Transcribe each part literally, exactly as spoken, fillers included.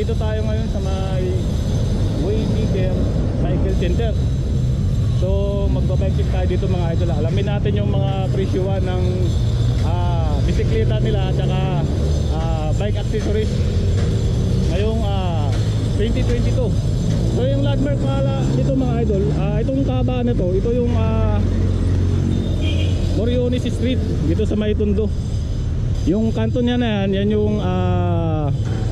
nandito tayo ngayon sa may Waymaker Cycle Center. So magba-bike check tayo dito mga idol. Alamin natin yung mga presyuhan ng uh, bisikleta nila at saka uh, bike accessories ngayong uh, twenty twenty-two. So yung landmark pala dito mga idol, uh, itong kahabaan na to, ito yung uh, Moriones Street dito sa may Tondo. Yung kanto niya na yan, yan yung uh,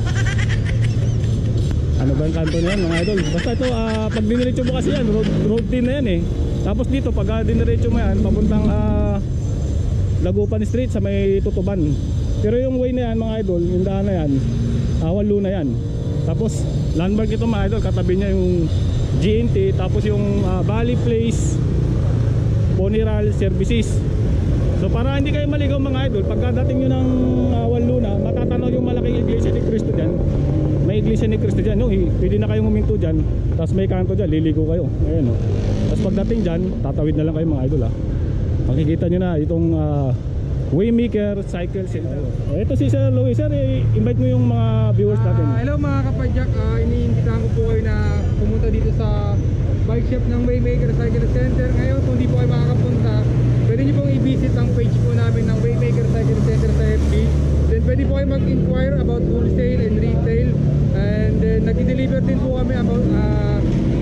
ano ba yung kanto niyan mga idol? Basta ito, uh, pag diniretso mo kasi yan, road, road din na yan eh. Tapos dito, pag uh, diniretso mo yan, papuntang uh, Lagupan Street sa may Tutuban. Pero yung way na yan mga idol, yung daan na yan, uh, Walo na yan. Tapos landmark ito mga idol, katabi niya yung G N T. Tapos yung uh, Valley Place Funeral Services. So para hindi kayo maligaw mga idol, pagkadating nyo ng uh, Walo na, matatanaw yung malaking iglesia ni Cristo dyan. May iglesia ni Cristo dyan, no? Pwede na kayong huminto dyan. Tapos may kanto dyan, liligo kayo. Ayan, no? Tapos pagdating dyan, tatawid na lang kayo mga idol, ha? Makikita nyo na itong uh, Waymaker Cycle Center. Oh, ito si Sir Louie. Sir, invite mo yung mga viewers natin. uh, Hello mga kapadyak, uh, iniimbitahan ko po kayo na pumunta dito sa bike shop ng Waymaker Cycle Center. Ngayon kung di po kayo makakapunta, pwede nyo pong i-visit ang page po namin ng Waymaker Cycle Center sa F B. Then pwede po kayo mag-inquire about wholesale and retail. And then nag-deliver din po kami about uh,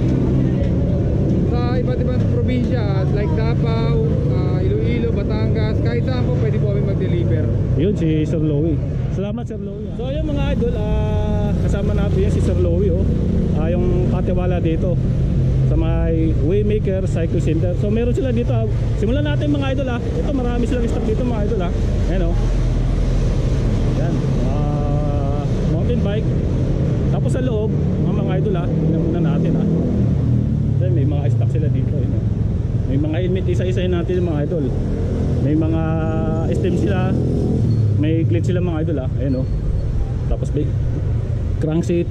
sa iba't ibang probinsya like Davao, uh, Iloilo, Batangas, kahit saan po pwede po kami mag-deliver. Yun si Sir Louie. Salamat Sir Louie. So ayun mga idol, uh, kasama natin yan si Sir Louie, oh. uh, yung katiwala dito sa may Waymaker Cycle Center. So meron sila dito, uh, simulan natin mga idol, ha. Ito marami silang stock dito mga idol, ha. Ayan, oh. Yan, uh, mountain bike. Tapos sa loob, mga mga idol, ha, tingnan muna natin, ha. Then, may mga stock sila dito, eh, no? May mga helmet, isa-isahin natin yung mga idol. May mga stem sila, may clutch sila mga idol, ha. Ayan, oh. Tapos may crankset,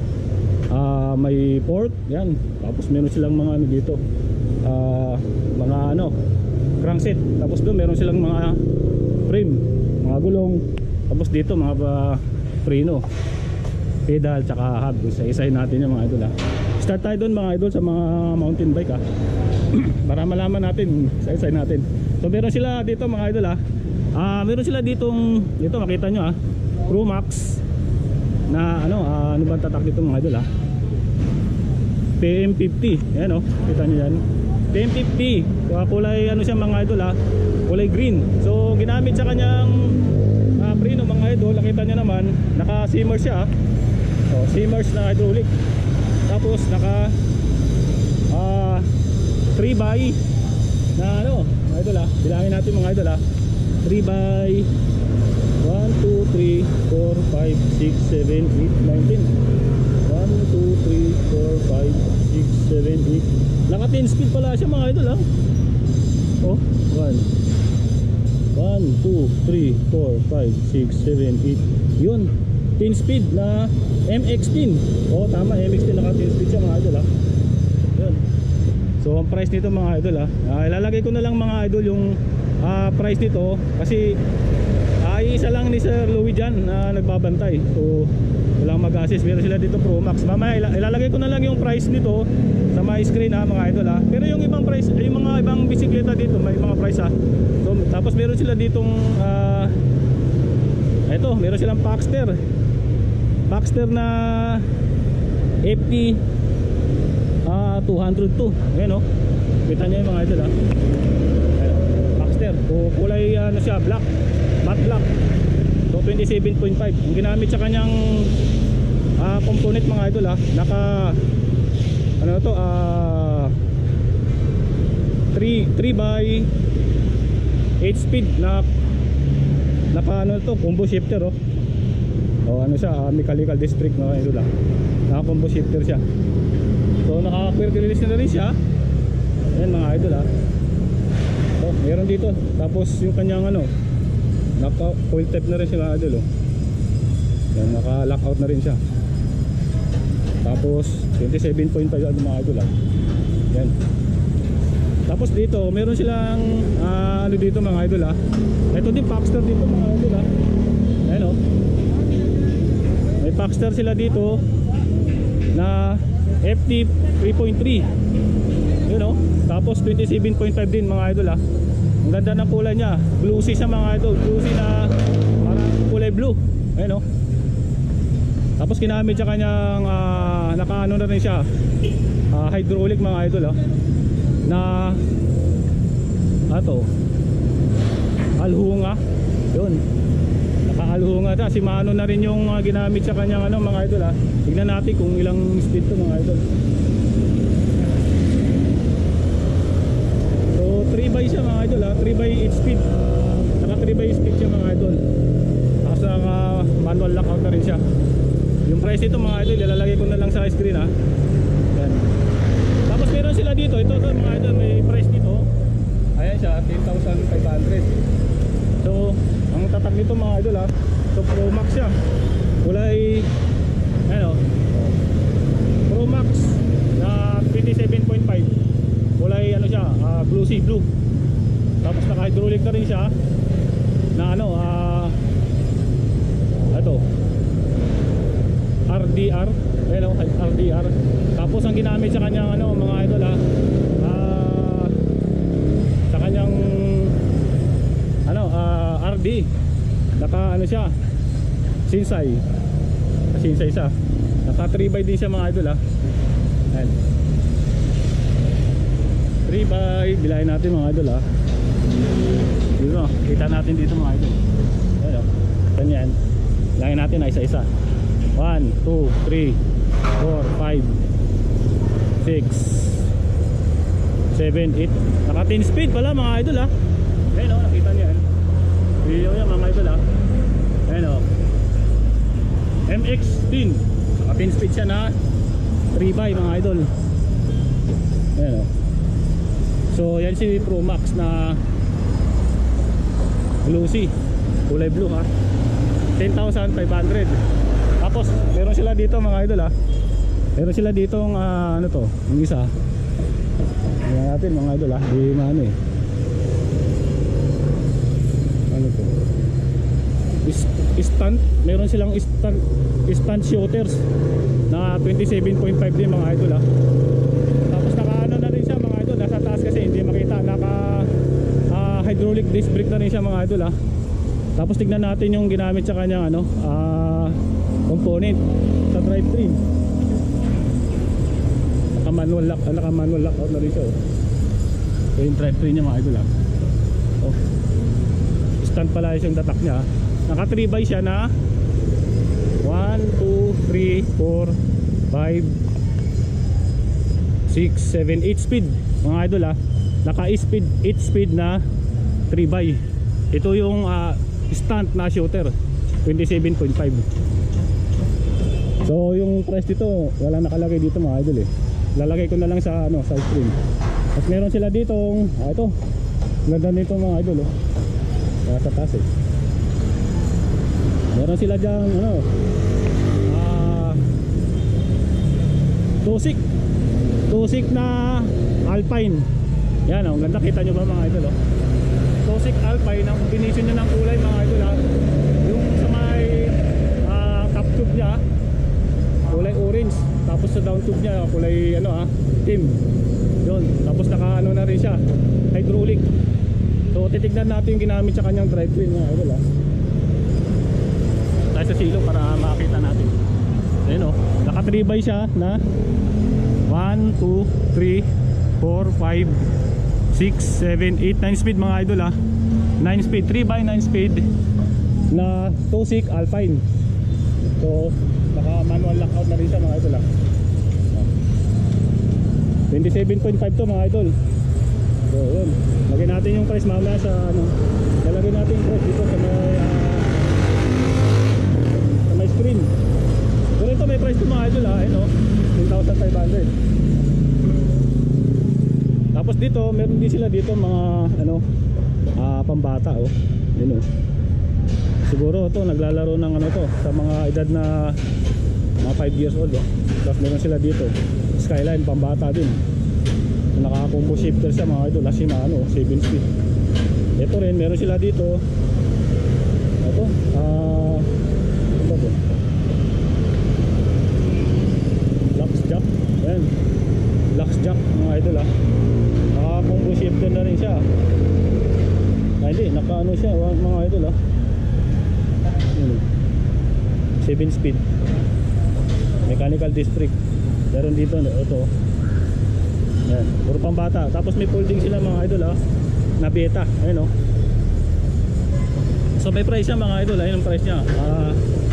uh, may port, yan. Tapos meron silang mga ano dito, uh, mga ano, crankset. Tapos doon meron silang mga frame, mga gulong. Tapos dito mga uh, preno, pedal, tsaka hub. Isa-isahin natin yung mga idol, ha. Start tayo doon mga idol sa mga mountain bike, ha. Para malaman natin, isa-isahin natin. So meron sila dito mga idol, ha. uh, Meron sila ditong, dito makita nyo, ha, Pro Max na ano, uh, ano ba tatak dito mga idol, ha? P M fifty, yan, oh, kita nyo yan, P M fifty. So, kulay ano siya mga idol, ha, kulay green. So ginamit sa kanyang uh, preno mga idol, nakita nyo naman, naka Simmers siya, ha? So, Simmers na hydraulic. Tapos naka uh, three by na ano mga idol, ha, bilangin natin mga idol, ha, three by one, two, three, four, five, six, seven, eight, nine, ten. one, two, three, four, five, six, seven, eight. Naka ten speed pala siya mga idol, ha. Oh, one one, two, three, four, five, six, seven, eight. Yun, ten speed na M X ten. Oh tama, M X ten, naka ten speed siya mga idol, ha. Yun. So ang price nito mga idol, ha, uh, ilalagay ko na lang mga idol yung uh, price nito. Kasi ay isa lang ni Sir Louie dyan na nagbabantay. So walang mag-assist. Meron sila dito Pro Max. Mamaya ilalagay ko na lang yung price nito sa my screen, ha mga idol, ha. Pero yung ibang price, yung mga ibang bisikleta dito may mga price, ha. So, tapos meron sila ditong uh, ito, meron silang Paxter Paxter na F T uh, two hundred two. Ayan, oh. Kita nyo yung mga idol, ha. Ayan, Paxter. So kulay ano siya, black, matte black. So twenty-seven point five. Ang ginamit sa kanyang uh, component mga idol, ha, naka ano to, uh, three by eight speed na naka ano to, combo shifter, oh. O ano siya, uh, mechanical district mga idol, ha. Naka combo shifter siya. So naka quick release na rin siya. Ayan mga idol, ha. So meron dito. Tapos yung kanyang ano, naka coil tape na rin siya mga idol, oh. Yan, naka lockout na rin siya. Tapos twenty-seven point five mga idol, ha. Yan. Tapos dito meron silang uh, ano dito mga idol, ha. Ito din Paxter dito mga idol, ha. Ayan, oh. May Paxter sila dito na F T three point three. Yun o. Tapos twenty-seven point five din mga idol ah. Ang ganda ng kulay niya. Bluesy siya mga idol. Bluesy na parang kulay blue. Ayun o. Tapos kinamit siya kanyang uh, nakaano na rin siya, uh, hydraulic mga idol oh, na ato alhunga. Yun, nakaalhunga ta. Si Mano na rin yung uh, ginamit sa kanyang ano mga idol ah. Tignan natin kung ilang speed to mga idol. So three by siya mga idol ah, three by eight speed. Naka three by speed siya mga idol. Tapos naka manual lockout na rin siya. Yung price nito mga idol, ilalagay ko na lang sa screen ha. Yan. Tapos meron sila dito, ito to mga idol, may price dito. Ayan siya, ten thousand five hundred. So, ang tatak nito mga idol ha. So Pro Max siya. Kulay ano? Pro Max na twenty-seven point five. Kulay ano siya, uh, blue sea blue. Tapos naka hydraulic na rin siya. Na ano, ah uh, ito R D R, hello, R D R. Tapos ang ginamit sa kanyang ano mga idol ha, uh, sa kanyang ano uh, R D, naka ano siya, Shinsei, Shinsei siya, naka three by din siya mga idol ha. Ayan, three by, bilahin natin mga idol ha. Dito, kita natin dito mga idol. Ayan o, ganyan, bilangin natin na isa-isa. one, two, three, four, five, six, seven, eight. Naka ten speed pala mga idol ha. Ayan o, nakita niyo yan. Video yan mga idol ha. Ayan o, M X ten. Naka ten speed siya na three by mga idol. Ayan o. So yan si Pro Max na blue sea, kulay blue ha. Ten thousand five hundred. Tapos meron sila dito mga idol ha. Meron sila ditong uh, ano to, yung isa. Tingnan natin mga idol ha. Di maano eh. Ano to? Is stand, meron silang stand, stand shooters na twenty-seven point five din mga idol ha. Tapos naka ano na rin siya mga idol, nasa taas kasi hindi makita, naka uh, hydraulic disc brake na rin siya mga idol ha. Tapos tignan natin yung ginamit sa kanyang ano, ah uh, component sa drivetrain. Naka manual lock, naka manual lock out na rin siya oh. So yung drivetrain niya mga idol ha. Oh, stand pala yung tatak niya. Naka three by siya na one, two, three, four, five, six, seven, eight speed mga idol ha. Naka speed, eight speed na three by. Ito yung uh, stunt na shooter twenty-seven point five. So yung price dito wala nakalagay dito mga idol eh. Lalagay ko na lang sa ano, sa screen. At meron sila ditong ah, ito. Ganda nito mga idol oh. Kaya sa taas eh. Meron sila diyan ano ah Tusik. Tusik na Alpine. Yan oh, ganda, kita nyo ba mga idol oh. Tusik Alpine, ang combination niya ng kulay mga idol ha. Yung sa may uh, top tube niya kulay orange, tapos sa down tube niya kulay ano ha, team. Yun, tapos naka ano na rin siya, hydraulic. So titignan natin yung ginamit sa kanyang drivetrain mga idol ha. Tayo sa silo para makita natin. Ayun o, naka three by siya na one, two, three, four, five, six, seven, eight, nine speed mga idol ha. nine speed, three by nine speed na Tusik Alpine. So naka manual lockout na rin siya mga idol ha. twenty-seven point five to mga idol. So yun, lagyan natin yung price mamaya sa ano, lalagyan natin yung price dito sa may uh, sa may screen. Pero ito may price to mga idol ha, ayun o, ten thousand five hundred. Tapos dito, meron din sila dito mga ano, uh, pambata oh. Yun oh. Siguro ito naglalaro ng ano to sa mga edad na mga five years old oh. Tapos meron sila dito Skyline pambata din. Naka-combo shifter siya mga idol, Shimano seven speed. Ito rin meron sila dito. Ito, ah uh, ito po. jack mga idol ah. Naka combo shifter na rin siya. Ay hindi, naka ano siya mga idol ah. seven speed mechanical disc brake. Meron dito ito. Yan, puro pang bata. Tapos may folding sila mga idol ah, na beta. Ayun oh. So may price siya mga idol. Ayun ang price niya. Ah,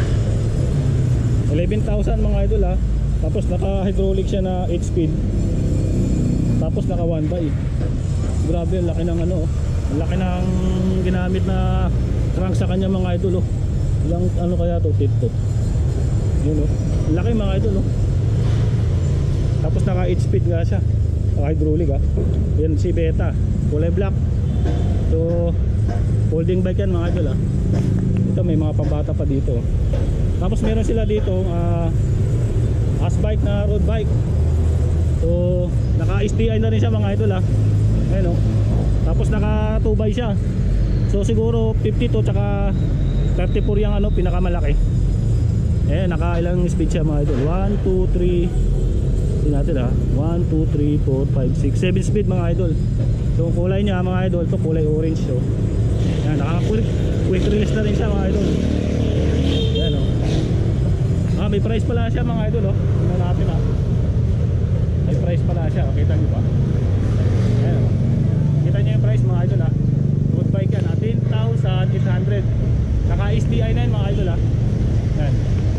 eleven thousand mga idol ah. Tapos naka hydraulic siya na eight speed. Tapos naka one by. Grabe, ang laki ng ano, ang laki ng ginamit na crank sa kanya mga idol oh. Ilang ano kaya to, tip to. Yun oh. Ang laki mga idol oh. Tapos naka eight speed nga siya. Naka hydraulic ah. Yan si Beta, kulay black. So folding bike yan mga idol ah. Ito may mga pambata pa dito. Tapos meron sila dito uh, as bike na road bike. So naka S T I na rin siya mga idol ah. Ayun oh. Tapos naka two by siya. So siguro fifty-two tsaka thirty-four yung ano, pinakamalaki. Eh naka ilang speed siya mga idol? one, two, three. Tingnan natin ah. one, two, three, four, five, six, seven speed mga idol. So kulay niya mga idol, to kulay orange. So yan, naka quick, quick release na rin siya mga idol. Yan oh. Ah, may price pala siya mga idol oh. Tingnan natin ah. May price pala siya, oh, kita niyo ba? Yan oh. Kita niyo yung price mga idol ah. Road bike yan, ten thousand eight hundred. Naka S D I na yun mga idol ah. Yan.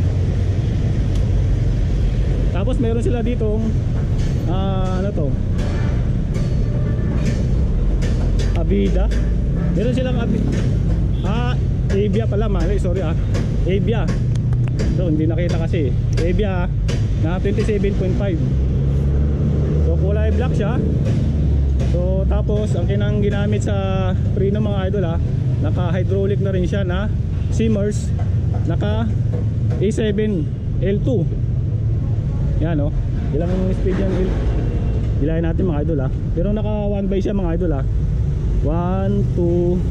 Tapos meron sila ditong uh, ano to, Avida. Meron silang Avida. Ah, Avia pala mali, sorry ah. Avia. So hindi nakita kasi. Avia na twenty-seven point five. So kulay black siya. So tapos ang kinang ginamit sa preno mga idol ah, naka hydraulic na rin siya na Simmers, naka A seven L two. Yan oh. Ilang speed yan? Bilahin natin mga idol ah. Pero naka one by siya mga idol ah. one, two.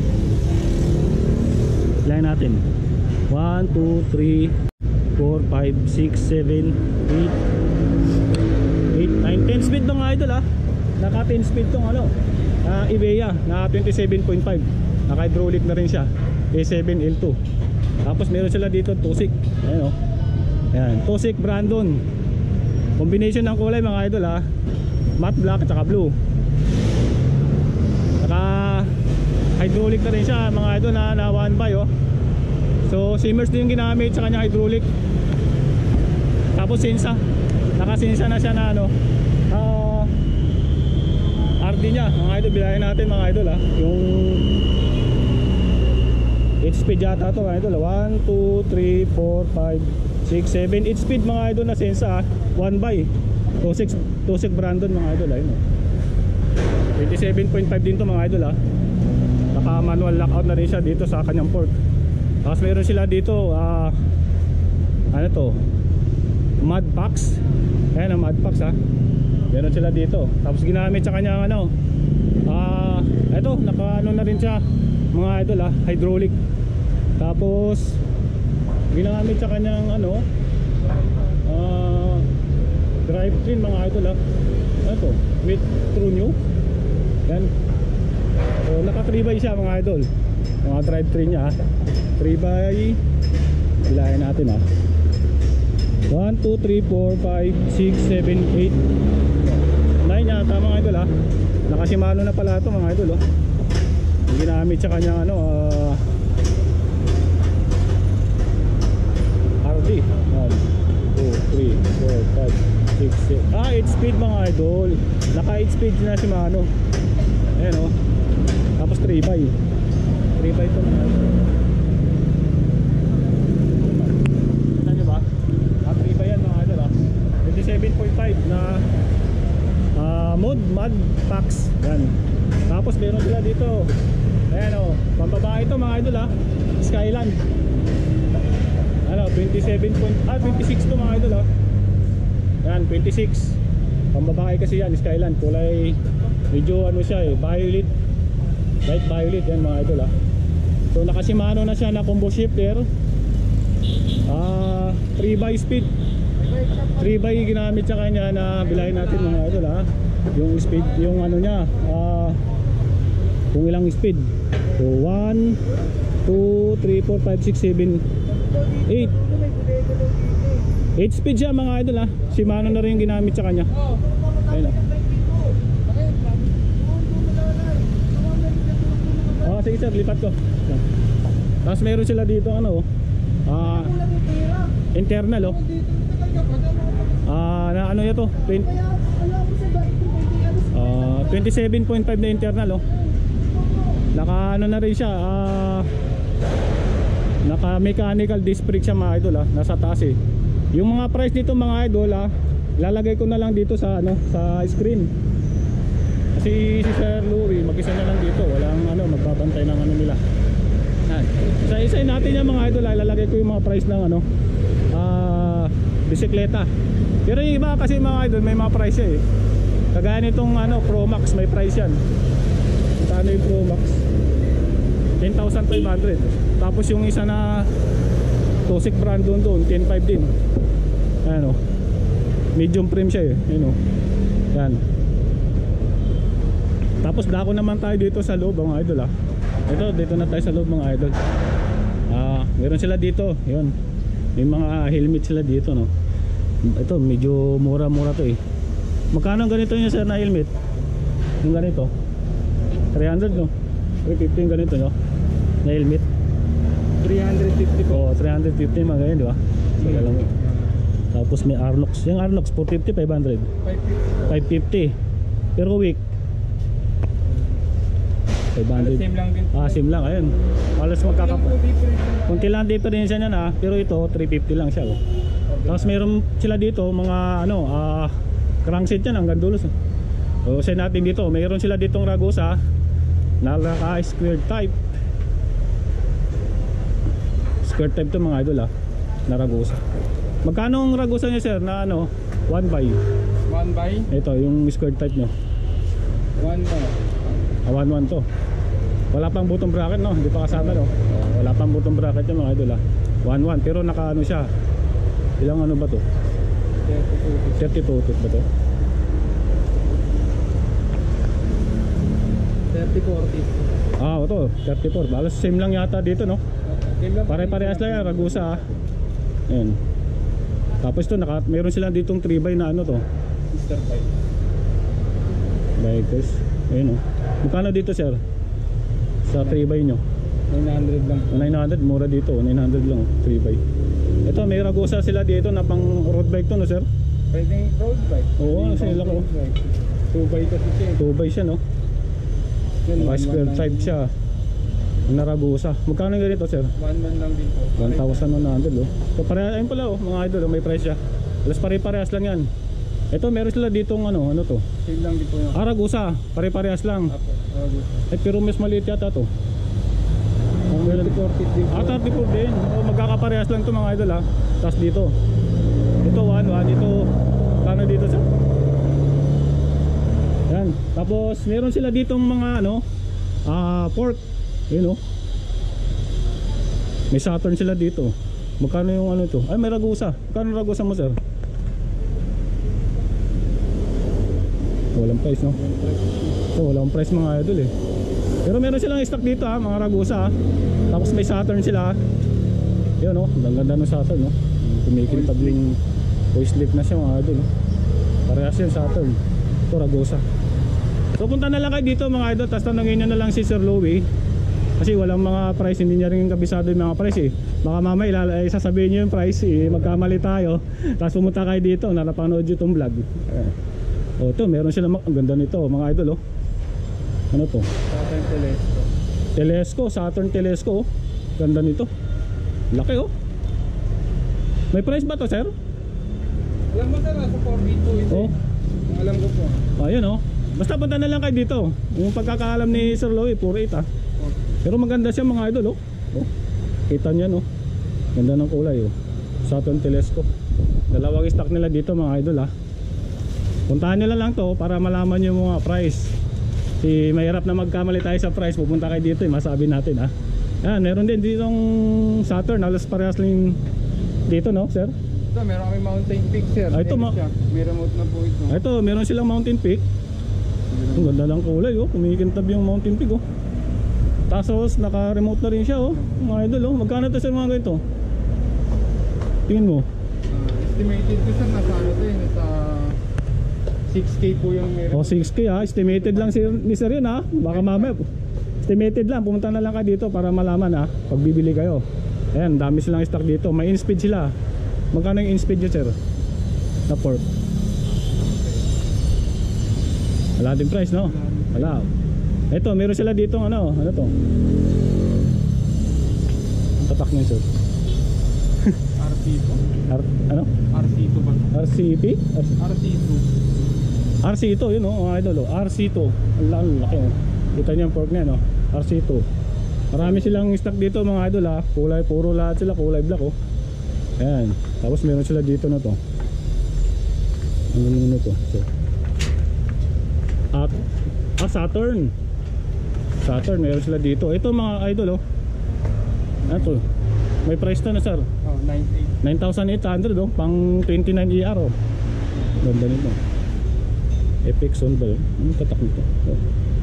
Bilahin natin. one, two, three, four, five, six, seven, eight, eight, nine, ten speed mga idol ah. Naka ten speed tong ano, uh, Evea na twenty-seven point five. Naka hydraulic na rin siya, A seven L two. Tapos meron sila dito Tusik. Ayan o. Ayan, Tusik Brandon. Combination ng kulay mga idol ha. Matte black at saka blue. Naka hydraulic na rin siya mga idol na, na one by oh. So Simmers din yung ginamit sa kanya hydraulic. Tapos Sensa. Naka Sensa na siya na ano, uh, R D nya mga idol. Bilahin natin mga idol ha. Yung eight speed yata to mga idol. one, two, three, four, five, six, seven, eight speed mga idol na Sensa one by Tusik, Tusik Brandon mga idol. Ayun twenty-seven point five din to mga idol ha. Naka manual lockout na rin siya dito sa kanyang fork. Tapos meron sila dito uh, ano to, mud packs. Ayan ang mud packs ha. Meron sila dito. Tapos ginamit sa kanyang ano, ah uh, eto naka ano na rin siya mga idol ha, hydraulic. Tapos ginamit sa kanyang ano, uh, drivetrain mga idol ha. Ano to? With true new. Yan. So naka three by siya mga idol. Mga drivetrain niya ha. three by, bilahin natin ha. one, two, three, four, five, six, seven, eight, nine yata mga idol ha. Naka Shimano na pala ito mga idol oh. Ginamit sa kanyang ano, uh, R D one, two, three, four, five, six, seven. Ah, eight speed mga idol. Naka eight speed na Shimano. Ayan oh. Tapos three by three by ito mga idol. Kita nyo ba? Ah, three by yan mga idol ah. twenty-seven point five na uh, mod mud packs. Yan. Tapos meron sila dito. Ayan o, pambabae ito mga idol ha. Skyland. Ano, twenty-seven point, ah twenty-six to mga idol ha. Ayan, twenty-six. Pambabae kasi yan, Skyland. Kulay medyo ano siya eh, violet. Light violet yan mga idol ha. So naka Shimano na siya na combo shifter. Ah, three by speed. three by ginamit sa kanya na bilahin natin mga idol ha. Yung speed, yung ano niya, ah, kung ilang speed. So one, two, three, four, five, six, seven, eight. eight speed siya mga idol ha. Shimano na rin yung ginamit sa kanya. Ayun o. Oh, sige sir, lipat ko. Tapos meron sila dito ano, ah, internal oh. Ah, na ano 'yan to? Ah, twenty-seven point five na internal oh. Naka ano na rin siya, ah, naka mechanical disc brake siya mga idol ah, nasa taas eh. Yung mga price nito mga idol ah, lalagay ko na lang dito sa ano, sa screen. Kasi si Sir Louie mag-isa na lang dito, walang ano magbabantay ng ano nila. Yan. Sa isa natin yung mga idol, lalagay ko yung mga price ng ano, ah, bisikleta. Pero yung iba kasi mga idol may mga price eh. Kagaya nitong ano, Pro Max may price yan. Magkano yung Pro Max? ten thousand five hundred. Tapos yung isa na Tosik brand doon doon, ten five din. Ano? Medium frame siya eh. Ano? Yan. Tapos dako naman tayo dito sa loob mga idol ah. Ito, dito na tayo sa loob mga idol. Ah, meron sila dito, 'yun. May mga helmet sila dito no. Ito, medyo mura-mura to eh. Magkano ang ganito niya sir na helmet? Yung ganito. three hundred no. three fifty yung ganito no. Na helmet. three fifty po. Oh, three fifty mga ganyan, di ba? Saka lang. Tapos may Arnox. Yung Arnox four fifty, five hundred. five fifty. Pero week five hundred. Same lang din. Ah, same lang. Ayun. Halos magkakapa. Kunti lang difference niya na, pero ito three fifty lang siya. Oh. Tapos meron sila dito mga ano, ah, crankset yan hanggang dulo. So, say natin dito, mayroon sila ditong Ragusa na naka square type. Square type to mga idol ah, na Ragusa. Magkano ang Ragusa niya sir na ano, one by? one by? Ito, yung square type nyo. one by. Ah, one one to. Wala pang bottom bracket no, hindi pa kasama no. Oh, wala pang bottom bracket yung mga idol ah. one one pero naka ano siya. Ilang ano ba to? thirty-two tooth ba to? thirty forty. Ah, ito, thirty-four. Balas same lang yata dito no. Pare-parehas lang yan, Ragusa ah. Ayan. Tapos ito, naka, meron silang ditong three by na ano to. Mister Bike. Bikers. Ayun oh. Magkano dito sir? Sa three by nyo? nine hundred lang. nine hundred, mura dito, nine hundred lang three by. Ito, may Ragusa sila dito na pang road bike to no sir? Pwedeng road bike. Oo, Pwedeng sila ko. road bike. two by kasi siya. two by siya no? Yun, Naka one square one type lang. siya na Ragusa. Magkano yung ganito sir? one one lang din po. one thousand one hundred oh. So pareha, ayun pala oh, mga idol oh, may price siya. Alas pare-parehas lang yan. Ito, meron sila ditong ano, ano to? Same lang din po yun. Ah, Ragusa, pare-parehas lang. Apo, Ragusa. Eh, pero mas maliit yata to. thirty forty din po. Ah, thirty-four din. Oh, magkakaparehas lang to mga idol ha. Tapos dito. Ito one one, ito kano dito sa? Yan. Tapos meron sila ditong mga ano, ah, fork. Yun oh. May Saturn sila dito. Magkano yung ano to? Ay, may Ragusa. Magkano Ragusa mo sir? Walang price no? So, walang price mga idol eh. Pero meron silang stock dito ha, mga Ragusa ha. Tapos may Saturn sila. Yun no, ang ganda ng Saturn no. Kumikintab yung voice lift na siya mga idol no? Parehas yan Saturn. Ito Ragusa. So punta na lang kayo dito mga idol. Tapos tanongin nyo na lang si Sir Louie. Kasi walang mga price, hindi niya rin kabisado yung mga price eh. Baka mamaya ilala, eh, sasabihin nyo yung price eh, magkamali tayo. Tapos pumunta kayo dito, napanood nyo itong vlog. eh. O ito, meron sila, ang ganda nito mga idol oh. Ano to? Saturn Telesco. Telesco, Saturn Telesco oh. Ganda nito. Laki oh. May price ba to sir? Alam mo sir, nasa four B two ito. Oh. Ang alam ko po. Ayun oh. Basta punta na lang kayo dito. Yung pagkakaalam ni Sir Louie, puro eight ah. Pero maganda siya mga idol oh. Oh. Kita niya no. Ganda ng kulay oh. Saturn Telesco. Dalawang stock nila dito mga idol ah. Puntahan nyo lang to para malaman nyo yung mga price. Si mahirap na magkamali tayo sa price. Pupunta kayo dito eh, masabi natin ah. Yan, meron din ditong Saturn. Halos parehas lang dito no sir? Ito, meron kami Mountain Peak, sir. Ah, ito, Meron ma- siya. May remote na po ito. Ito, meron silang Mountain Peak. Ang ganda ng kulay, oh. Kumikintab yung Mountain Peak, oh. Tapos naka-remote na rin siya, oh. Mga idol, oh. Magkano ito sa mga ganito? Tingin mo. Ah, estimated ko, sir, nasa ano to eh, nasa six K po yung meron. O, six K, ha. Estimated lang si, ni Sir yun, ha. Baka mamaya. Estimated lang. Pumunta na lang ka dito para malaman, ha. Pag bibili kayo. Ayan, dami silang stock dito. May in-speed sila. Magkano yung in-speed nyo, sir? Na pork. Wala din price, no? Wala. Ito, meron sila dito, ano? Ano to? Tatak nyo, sir. R C two? R, ano? R C two ba? R C P? R, R C two. R C two, yun, oh, mga idol, oh. R C two. Ang laki, ang laki, oh. Kita nyo yung pork niya, no? R C two. Marami silang stock dito, mga idol, ha. Kulay, puro lahat sila, kulay black, oh. Ayan. Tapos meron sila dito na to. Ano na to? So, at, ah, Saturn. Saturn, meron sila dito. Ito, mga idol, oh. Ano to? May price na na, sir. Oh, nine eight. nine thousand eight hundred, oh. Pang twenty-nine E R, oh. Ganda nito. Epic Sound ba yun? Anong tatak nito? Oh.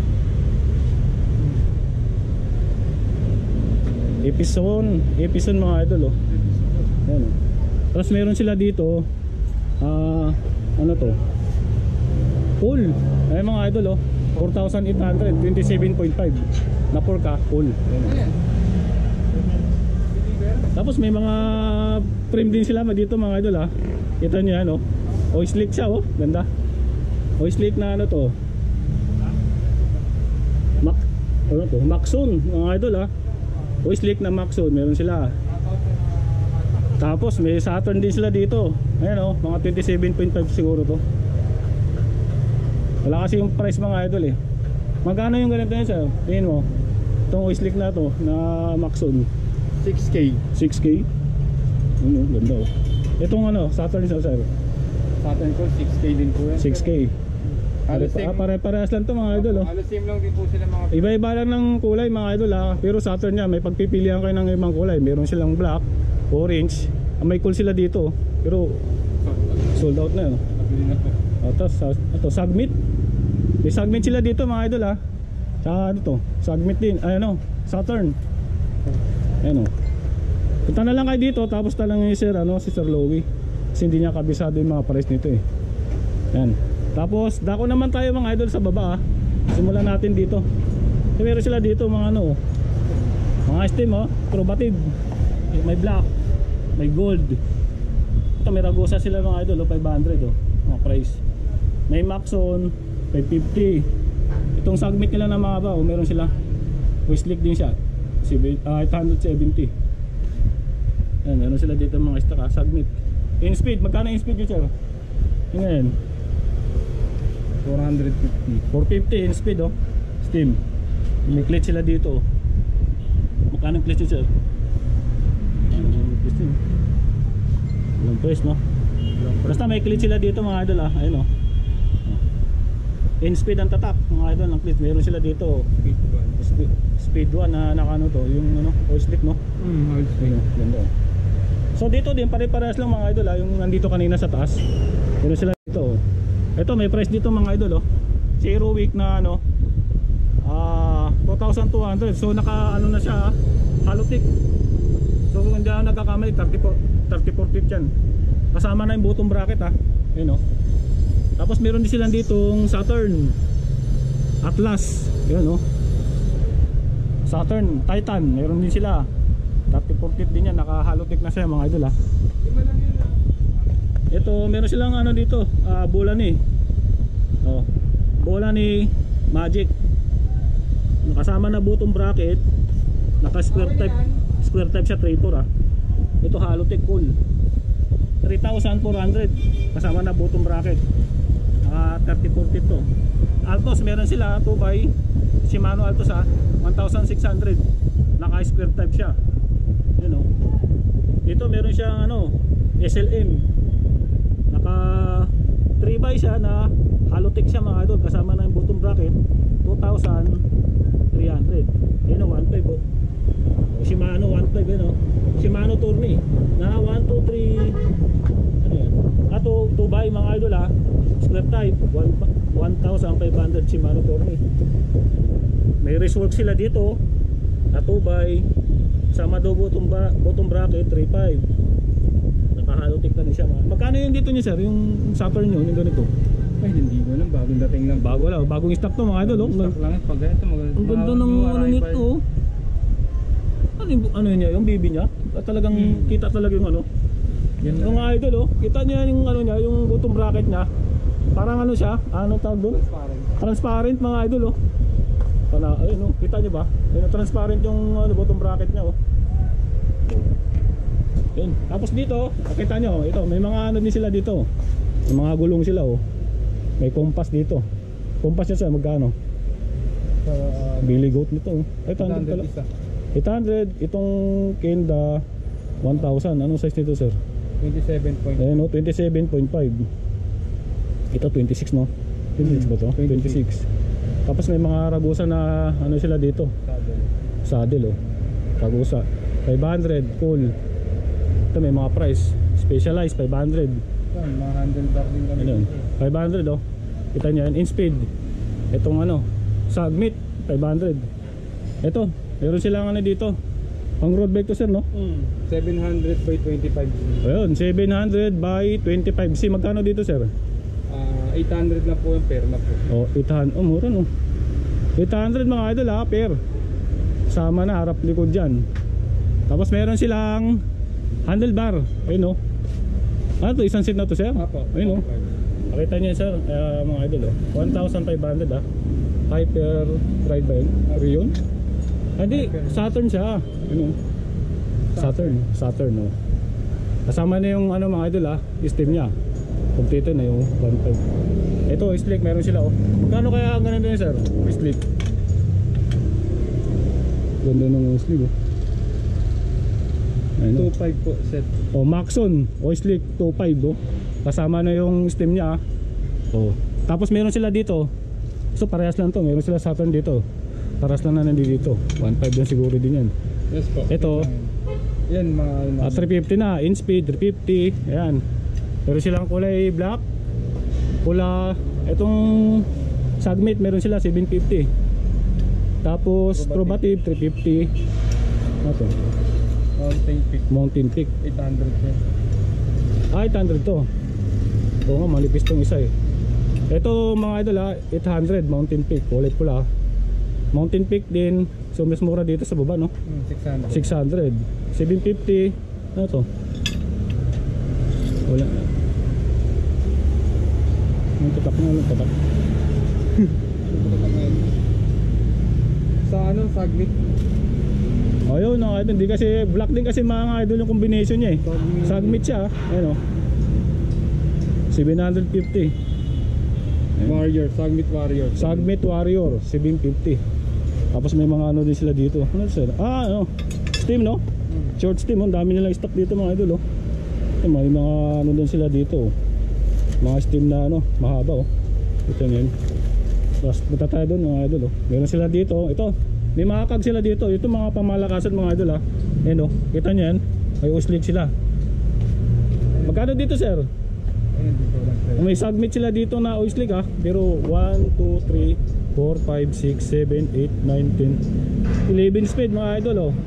Epison, Epison mga idol, oh. Ayan, oh. Tapos meron sila dito, ah, ano to? Full. Ayan mga idol, oh. four thousand eight hundred, twenty-seven point five. Na pork, ah, full. Ayan, oh. Ayan. Tapos may mga trim din sila dito, mga idol, ah. Kita niyo yan, oh. Oil slick siya, oh. Ganda. Oil slick na ano to? Mac, ano to? Maxon, mga idol, ah. Oil slick na Maxon, meron sila. Tapos may Saturn din sila dito. Ayan, oh, mga twenty-seven point five siguro to. Wala kasi yung price, mga idol, eh. Magkano yung ganito yun, sir? Tingin mo. Itong oil slick na to, na Maxon. six K. six K. Ano, ganda, oh. Itong ano, Saturn sir, sir. Saturn ko, six K din po yan. six K. Pare, Halos same, ah, pare-parehas lang to, mga idol, oh. halos same lang din po sila mga. Iba-iba lang ng kulay, mga idol, ha. Pero Saturn niya, may pagpipilian kayo ng ibang kulay. Meron silang black, orange. Ah, may cool sila dito, pero sold out na, oh. Nabili na po. Ito, ito, Sagmit. May Sagmit sila dito, mga idol, ha. Tsaka ano to, Sagmit din. Ay, ano, Saturn. Ayan, oh. Punta na lang kayo dito, tapos talang ni Sir, ano, si Sir Louie. Kasi hindi niya kabisado yung mga price nito, eh. Ayan. Tapos dako naman tayo, mga idol, sa baba, ah. Simulan natin dito. So, meron sila dito mga ano, mga steam, oh, probative. May black, may gold. Ito, may Ragusa sila, mga idol, oh, five hundred, oh, mga price. May Maxon five fifty. Itong Sagmit nila na mga ba, oh, meron sila. Westlick din siya, uh, eight seventy. Ayan, meron sila dito mga stock, ah, Sagmit. In speed, magkano in speed yun, sir? Ngayon four fifty. four fifty in speed, oh. Steam. May clutch sila dito, oh. Magkano yung clutch yun, sir? Walang price, no? Basta may clutch sila dito, mga idol, ah. Ayun, oh. In speed ang tatak, mga idol, ng clutch. Meron sila dito, oh. Speed, speed one na nakano to, yung ano, oil slick, no? Hmm, oil slick. Ayun, ganda, oh. So dito din, pare-parehas lang, mga idol, ah. Yung nandito kanina sa taas, meron sila dito, oh. Ito, may price dito, mga idol, oh. Zero week na ano, ah, two thousand two hundred. So naka ano na siya, ah, hollow tick. So kung hindi ako nagkakamali, thirty-four feet yan. Kasama na yung bottom bracket, ah. Ayun, oh. Tapos meron din silang ditong Saturn Atlas. Ayun, oh. Saturn Titan, meron din sila. thirty-four feet din yan, naka hollow tick na siya, mga idol, ah. Ito, meron silang ano dito, uh, bola ni, oh, bola ni Magic. Kasama na bottom bracket, naka square type, square type siya, three four, ah. Ito hollow tick, cool. three thousand four hundred, kasama na bottom bracket, uh, thirty-four feet to. Altos, meron sila two by Shimano Altos, ah, one thousand six hundred, naka square type siya. Yun, oh. Dito meron siyang ano, S L M, naka three by siya na hollow tick siya, mga idol, kasama na yung bottom bracket, two thousand three hundred. Yun, oh, one five, oh. Shimano one five, yun, oh. Shimano Tourney na one two three Ayan. Ato, tubay mga idol ha. Square type, one thousand five hundred Shimano Tourney. May rework sila dito. Atubay. Sama daw bottom, bra bottom bracket, three five. Nakahalotik na rin siya. Magkano yung dito niya sir? Yung Saturn nyo, yung ganito? Ay, hindi ko alam. Bagong dating lang. Bago lang, bagong stock to mga idol. Oh. Stock lang. Pag ganito, mag Ang ganda ng ano nito. Oh. Ano, yung, ano niya, yung baby niya? Talagang hmm. kita talaga yung ano. Yan yung mga idol oh. Kita niya yung ano niya, yung bottom bracket niya. Parang ano siya, anong tawag doon? Transparent. Transparent mga idol oh. Pana, ayun oh, kita niyo ba? Ayun, transparent yung ano, bottom bracket niya oh. Yun. Tapos dito, nakita nyo, ito, may mga ano din sila dito. May mga gulong sila oh. May compass dito. Compass niya sa magkano? Uh, Billy Goat nito oh. eight hundred pala. eight hundred, itong Kenda one thousand. Anong size nito sir? twenty-seven point five. Ayun oh, twenty-seven point five. Ito twenty-six no? twenty-six ba to? twenty-six. Tapos may mga ragusa na ano sila dito. Saddle. Saddle oh. Ragusa. five hundred, cool. Ito may mga price. Specialized five hundred. Yan, mga handlebar din kami. Ano? five hundred oh. Kita niyo yan, in speed. Itong ano, Submit five hundred. Ito, meron silang ano dito. Pang road bike to sir no? Mm, seven hundred by twenty-five. Ayun, seven hundred by twenty-five C. Magkano dito sir? Uh, eight hundred na po yung pair na po. Oh, eight hundred. Oh, mura no. eight hundred mga idol ha, pair. Sama na harap likod dyan. Tapos meron silang handlebar. Ayun oh. Ano to? Isang seat na to sir? Apo. Ayun oh. Pakita niyo sir, uh, mga idol oh. one thousand five hundred ah. Hyper ride ba yun? Rion? Hindi, Saturn siya. Ayun oh. Saturn. Saturn oh. Kasama na yung ano mga idol ah, steam niya. Kompleto na yung one five. Ito, slick meron sila oh. Magkano kaya ang ganun din sir? Slick. Ganda ng slick oh. two five po set. Oh, Maxon, o slick two five oh. Kasama na yung steam niya. Oh. Tapos meron sila dito. So parehas lang to, meron sila Saturn dito. Parehas lang na nandito. one five din siguro din yan. Yes po. Ito, yan mga ah, three fifty na, in speed three fifty. Ayan. Meron silang kulay black. Pula, itong Submit meron sila seven fifty. Tapos Probative three fifty. Ano to? Mountain Peak Mountain Peak eight hundred yan. Ah, eight hundred to. Oo nga, malipis tong isa eh. Ito mga idol ha, eight hundred Mountain Peak, kulay pula. Mountain Peak din, so mas mura dito sa baba no? Hmm, six hundred. six hundred. seven fifty. Ano to? Wala. Ang tatak na, ang tatak. Sa ano, Saglit? O yun, no, idol, hindi kasi black din kasi mga idol yung combination niya eh. Submit siya, ayun o. seven fifty. Warrior, Saglit Warrior. Submit Warrior, seven fifty. Tapos may mga ano din sila dito. Ano sir? Ah, ano? Steam no? Hmm. Short steam, oh. Dami nilang stock dito mga idol oh. Eh, may mga ano din sila dito oh. Mga steam na ano, mahaba oh. Ito yun. Tapos punta tayo doon mga idol oh. Meron sila dito, ito. May mga kag sila dito. Ito mga pamalakasan mga idol ah. Ayan oh, kita nyo yan. May uslig sila. Magkano dito sir? Ayun, dito lang sir. May submit sila dito na uslig ah. Pero one, two, three, four, five, six, seven, eight, nine, ten, eleven speed mga idol oh.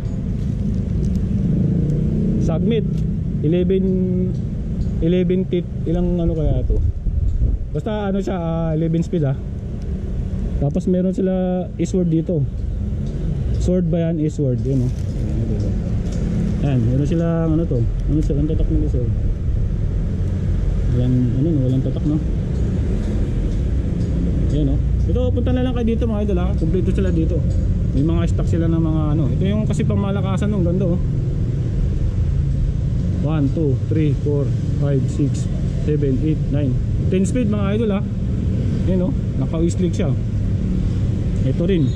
Submit eleven eleven tit. Ilang ano kaya to? Basta ano siya uh, eleven speed ah. Tapos meron sila eastward dito. Sword ba yan? Eastward yun oh. Ayan, meron sila ano to. Ano sila? Ang tatak nila sir. Walang ano no? Walang tatak no. Ayan oh. Ito punta na lang kayo dito mga idol ha. Kompleto sila dito. May mga stock sila ng mga ano. Ito yung kasi pamalakasan ng ganda oh. one, two, three, four, five, six, seven, eight, nine, ten speed mga idol ha. Ayan oh. Naka-wislig siya. Ito rin.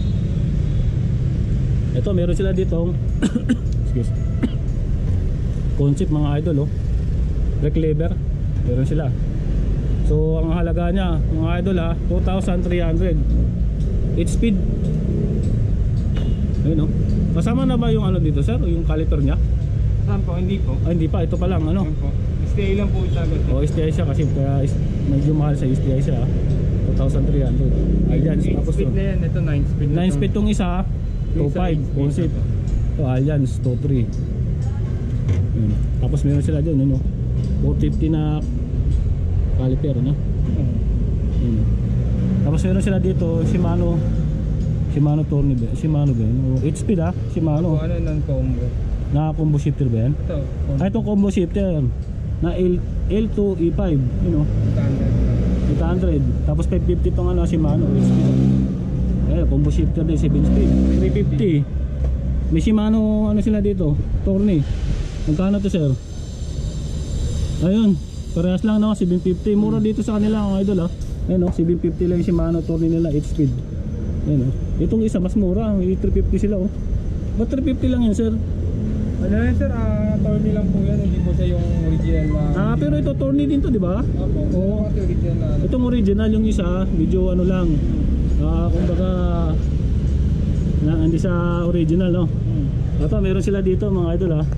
Ito meron sila dito. Excuse. Concept mga idol oh. Brake lever. Meron sila. So ang halaga niya mga idol ha, two thousand three hundred. eight speed. Ayun oh. Kasama na ba yung ano dito sir? Yung caliper niya? Saan po? Hindi po. Ah, hindi pa, ito pa lang ano. Saan po? S T I lang po siya. O S T I siya kasi kaya is, medyo mahal sa S T I siya. two thousand three hundred. Alliance. eight Tapos speed to. na yan. Ito nine speed. na nine to. speed tong isa. two point five. Concept. Ito Alliance. two point three. Yun. Tapos meron sila dyan. Ano, four fifty na caliper. Ano? Yun. Tapos meron sila dito. Shimano. Shimano Tourney ba? Shimano ba yun? eight speed ha? Shimano. Ano non-combo? Na combo shifter ba yan? Ito. Ah, itong combo shifter na L, L2 E five, you know, Standard. eight hundred. Tapos five fifty itong ano, Shimano eight speed. Eh, combo shifter din, seven speed, three fifty. May Shimano ano sila dito, Tourney. Magkano to sir? Ayun, parehas lang no, seven fifty. Mura dito sa kanila mga idol ha. Ayun no, seven fifty lang yung Shimano Tourney nila, eight speed. Ayun no. Itong isa mas mura, three fifty sila oh. Ba't three fifty lang yan sir? Ano yan sir, ah, Tourney lang po yan, hindi po siya yung original na... Ah, pero ito Tourney din to, di ba? Opo, Oo. ito original na... Itong original yung isa, medyo ano lang. Ah, kumbaga na hindi sa original, no. Hmm. Ito, meron sila dito mga idol ha.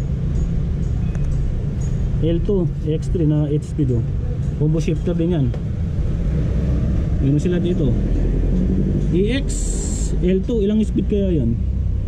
L two X three na eight speed oh. Combo shifter din yan. Meron sila dito. E X L two, ilang speed kaya yan?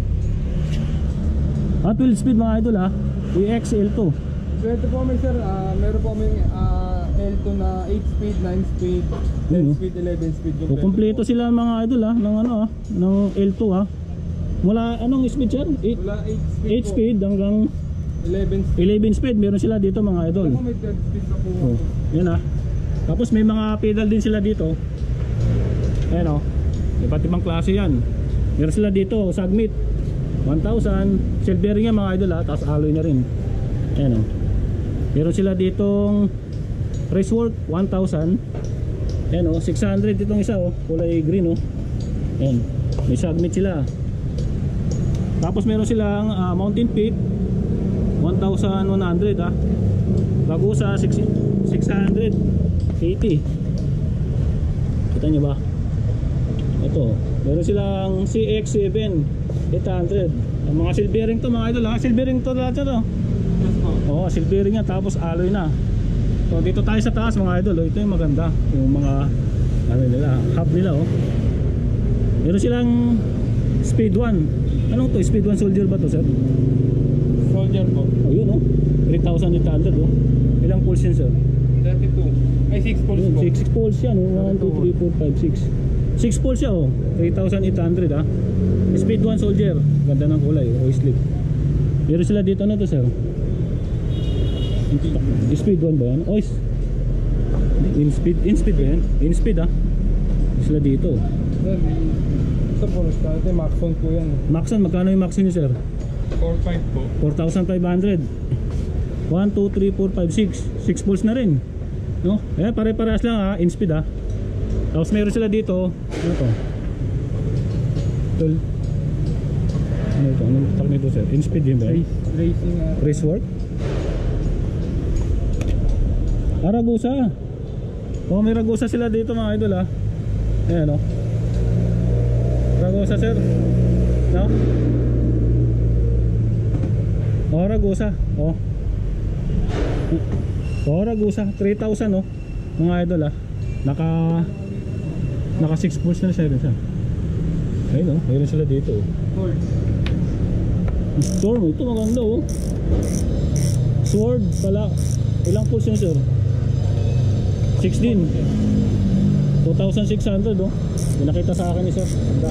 Ah, twelve speed mga idol ha. E X L two. So ito po may sir, ah, meron po may ah, L two na eight speed, nine speed, ten Ayun, oh. speed, eleven speed. O, kompleto sila mga idol ha, ng ano ha, ng L two ha. Wala anong speed yan? Wala eight speed eight po. speed hanggang eleven speed. eleven speed meron sila dito mga idol. Ito po may twelve speed na po. Oh, yan ha. Tapos may mga pedal din sila dito. Ayan o. Iba't ibang klase yan. Meron sila dito, Sagmit one thousand, silvering yan mga idol ha. Tapos alloy na rin. Ayan o. Meron sila ditong Racework one thousand. Ayan o, six hundred itong isa o. Kulay green o. Ayan. May Sagmit sila. Tapos meron silang uh, Mountain Peak one thousand one hundred ha. Ragusa six hundred eighty. Kita nyo ba? Ito, meron silang C X seven eight hundred. Ang mga silvering to mga idol ha. Silvering to lahat to. Yes po. Oo, silvering yan tapos alloy na. So dito tayo sa taas mga idol. Ito yung maganda. Yung mga ano nila, hub nila oh. Meron silang Speed one. Anong to? Speed one Soldier ba to sir? Soldier po. Oh yun oh, three thousand eight hundred oh. Ilang pulse yun sir? thirty-two. Ay six pulse po. six pulse yan oh. one, two, three, four, five, six. six pulse siya oh. three thousand eight hundred ah. Speed one Soldier. Ganda ng kulay. O slip. Meron sila dito na to sir. Speed one ba yan? Oh, is... In speed, in speed ba yan? In speed ah. Sila dito. Sir, ito po. Ito yung Maxon po yan. Maxon, magkano yung Maxon nyo sir? four five po. four thousand five hundred. one, two, three, four, five, six. six pulse na rin. No? Eh, pare-parehas lang ha. In speed ha. Tapos meron sila dito. Ano to? Tol. Ano ito? Anong tak nito sir? In speed din ba? Race, racing. Uh, Racework? Ah, Ragusa. Oh, may Ragusa sila dito mga idol ha. Ayan o. Ragusa sir. No? Oh, Ragusa. Oh. Oh, Ragusa. three thousand oh. Mga idol ha. Naka Naka six pulse na siya rin siya. Ayun oh. Mayroon sila dito oh. Gold. Storm. Ito maganda oh. Sword pala. Ilang pulse yun sir? sixteen. two thousand six hundred oh. Pinakita sa akin ni sir. Ganda.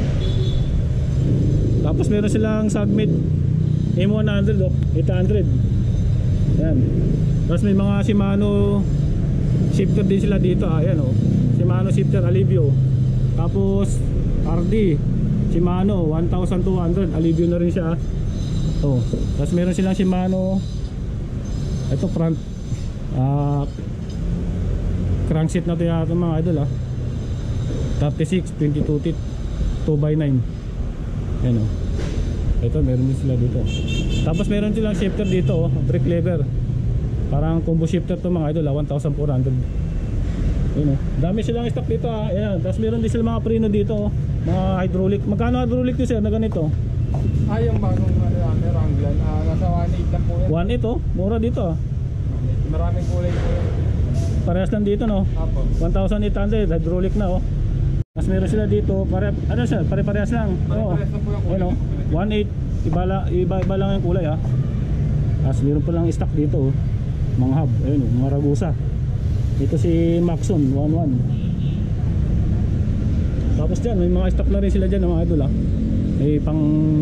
Tapos meron silang Sagmit M one hundred oh. eight hundred. Yan. Tapos may mga Shimano shifter din sila dito ah. Ayan oh. Shimano shifter Alivio. Tapos R D Shimano one thousand two hundred. Alivio na rin siya. Oh. Tapos meron silang Shimano. Ito front ah uh, crankset na ito yata mga idol ah. thirty-six, twenty-two teeth, two by nine. Ayan oh. Ito meron din sila dito. Tapos meron silang shifter dito oh, brake lever. Parang combo shifter to mga idol ah, one thousand four hundred. Ayan oh. Dami silang stock dito ah. Ayan. Tapos meron din silang mga preno dito oh. Mga hydraulic. Magkano hydraulic nyo sir na ganito? Ah, yung bagong ano, Wrangler. Ah, nasa one eight lang po yan. one eight oh. Mura dito ah. maraming kulay po yan. Parehas lang dito, no? Apo. one thousand eight hundred, hydraulic na, oh. Mas meron sila dito, pare, ano siya, pare-parehas lang. Oo. Pare-parehas lang po yung kulay. Ano? one eight, iba, la- iba, iba lang yung kulay, ha. Tapos meron pa lang stock dito, oh. Mga hub, ayun, oh, mga Ragusa. Dito si Maxon, one one. Tapos dyan, may mga stock na rin sila dyan, mga idol, ha. May pang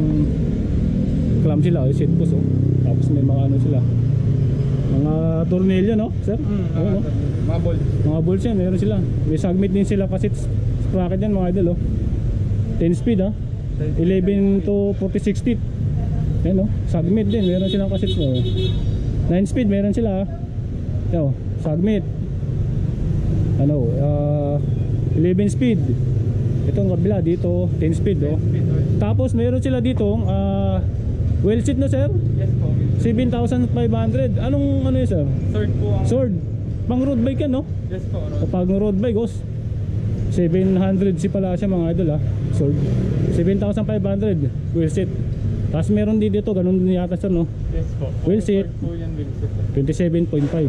clam sila, oh, seat post, oh. Tapos may mga ano sila, mga tornilyo, no, sir? Hmm, Ayun, oh. mga balls. Mga balls yan, meron sila. May submit din sila kasi sprocket yan, mga idol, oh. ten speed, ha. eleven to forty-six teeth. Ayan, oh. Submit din, meron silang kasit, oh. nine speed, meron sila, ha. Ayan, oh. Submit. Ano, uh, eleven speed. Itong kabila dito, ten speed, oh. Tapos meron sila dito, uh, well seat na, sir. Yes po. seven thousand five hundred. Anong ano yun, sir? Sword po ang... Sword. Pang road bike yan, no? Yes po. Road. Kapag road bike, oh, seven hundred si pala siya, mga idol, ha. Sword. seven thousand five hundred. Wheel seat. Tapos meron din dito, ganun din yata, sir, no? Yes po. Wheel seat. Sword po yan, wheel seat. twenty-seven point five.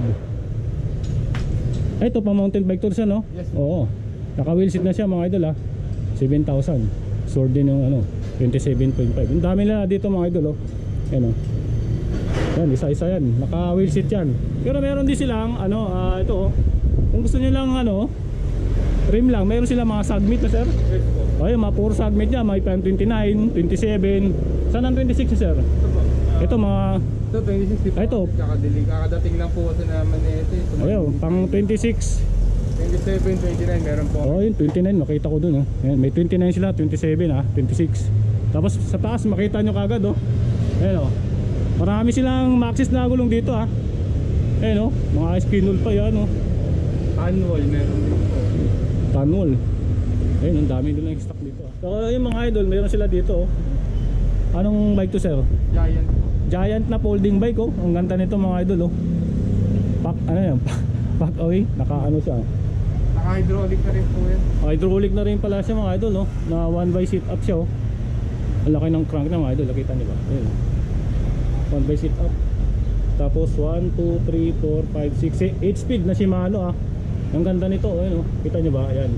Ay, ito pa mountain bike tour siya, no? Yes, po. Oo. Naka wheel seat na siya, mga idol, ha. seven thousand. Sword din yung ano, twenty-seven point five. Ang dami na dito, mga idol, oh. Yan, oh. Yan, isa-isa yan. Naka wheel seat yan. Pero meron din silang ano, ah, ito, oh. Kung gusto niyo lang ano, rim lang, meron silang mga submit na, sir. Yes po. Ayun, mga puro submit niya, may twenty-nine, twenty-seven. Saan ang twenty-six, sir? Ito po. Ah, Ito mga Ito, twenty-six po. Ah, ito. Kakadiling, kakadating lang po kasi naman eh. Ito, ito. ayun, pang twenty-six. twenty-seven, twenty-nine, meron po. Oh, yun, twenty-nine, makita ko dun, oh. Ayan, may twenty-nine sila, twenty-seven, ah, twenty-six. Tapos sa taas, makita nyo kagad, oh. Ayan, oh. Marami silang Maxxis na gulong dito, ah. Ayan, oh. Mga spinol pa yan, oh. Annual, meron din po. Tanol. Ayun, ang dami nila yung stock dito, ah. So, yung mga idol, meron sila dito, oh. Anong bike to, sir? Giant po. Giant na folding bike, oh. Ang ganda nito, mga idol, oh. Pack, ano yan? Pack away. Naka ano siya. Naka-hydraulic na rin po yan. Hydraulic na rin pala siya, mga idol, no? Na one by sit up siya, oh. Ang laki ng crank na, mga idol. Nakita niyo ba? Ayun. one by sit up. Tapos one, two, three, four, five, six, eight speed na Shimano, ah. Ang ganda nito, ayun, oh. Kita niyo ba? Ayan.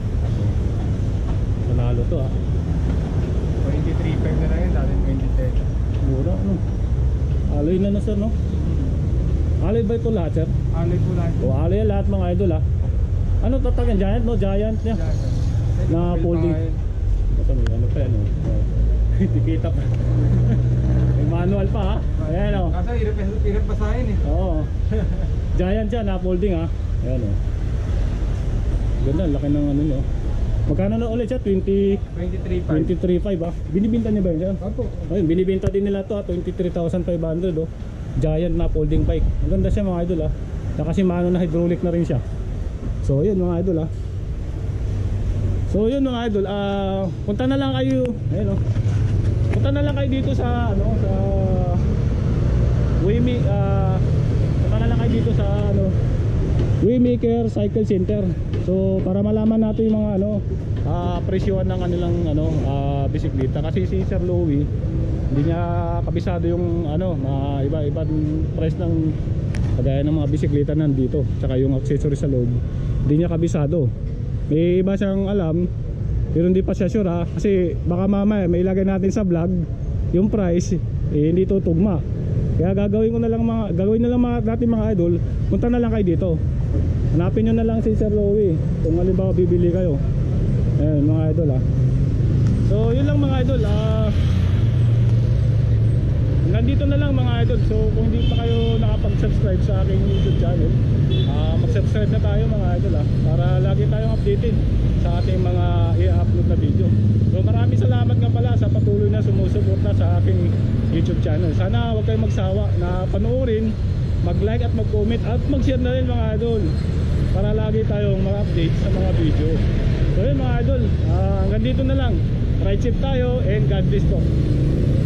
Nanalo to, ah. twenty-three point five na lang yun, dati twenty-seven. Mura, ano? Alloy na na, sir, no? Alloy ba ito lahat, sir? Alay po lang. O, alloy yan lahat, mga idol, ah. Ano tatagan? Giant, no? Giant niya. Na folding. Ito, may ano pa yan, oh. Hindi kita pa. May manual pa, ha? Ayan, oh. Kaso hirap, hirap basahin eh. Oo. Giant siya, na folding, ha? Ayan, oh. Ganda, laki ng ano nyo. Magkano na ulit siya? twenty, twenty-three point five. twenty-three point five, ha? Binibinta niya ba yun siya? Opo. Ayun, binibinta din nila to, ha? twenty-three thousand five hundred, oh. Giant na folding bike. Ang ganda siya, mga idol, ha? Saka si Mano na hydraulic na rin siya. So, yun, mga idol, ha? So, yun, mga idol, ah, punta na lang kayo, ayun, oh. Punta na lang kayo dito sa, ano, sa Waymaker, ah, punta na lang kayo dito sa, ano, Waymaker Cycle Center. So, para malaman natin yung mga, ano, ah, presyohan ng kanilang, ano, ah, bisikleta. Kasi si Sir Louie, hindi niya kabisado yung, ano, mga iba-ibang price ng kagaya ng mga bisikleta nandito, tsaka yung accessory sa loob. Hindi niya kabisado. May iba siyang alam, pero hindi pa siya sure, ha? Kasi baka mamaya may ilagay natin sa vlog yung price, eh, hindi tutugma. Kaya gagawin ko na lang mga gagawin na lang mga, natin mga idol, punta na lang kayo dito. Hanapin nyo na lang si Sir Louie kung halimbawa bibili kayo. Ayun, mga idol, ha. So yun lang, mga idol, ah, nandito na lang, mga idol. So kung hindi pa kayo nakapag-subscribe sa aking YouTube channel, uh, mag-subscribe na tayo, mga idol, ha, para lagi tayong updated sa ating mga i-upload na video. So maraming salamat nga pala sa patuloy na sumusuporta sa aking YouTube channel. Sana huwag kayong magsawa na panoorin, mag-like at mag-comment at mag-share na rin, mga idol, para lagi tayong ma-update sa mga video. So yun, mga idol, uh, hanggang dito na lang. Ride safe tayo and God bless po.